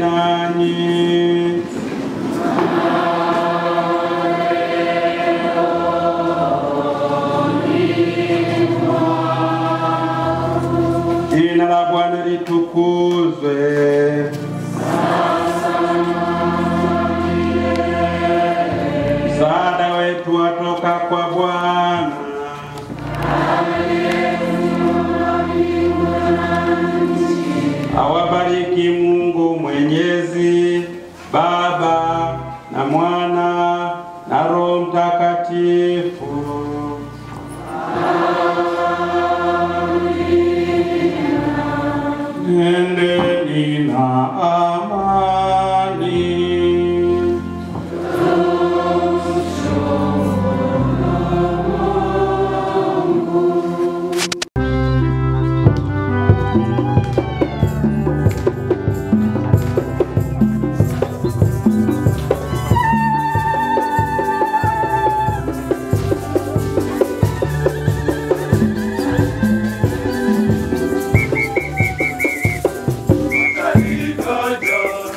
[SPEAKER 1] nanyi. Jina la Bwana litukuzwe. Msaada wetu watoka kwa Bwana. Awabariki Mungu Mwenyezi, Baba na Mwana na Roho Mtakatifu. Nendeni na amani.
[SPEAKER 5] Go, go.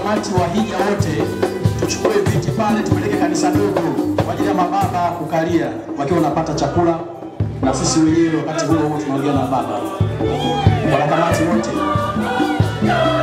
[SPEAKER 14] wanakamati wa hija wote tuchukue viti pale, tupeleke kanisa dogo kwa ajili ya mababa kukalia wakiwa wanapata chakula, na sisi wenyewe wakati huo huo tunaongea na baba. Wanakamati wote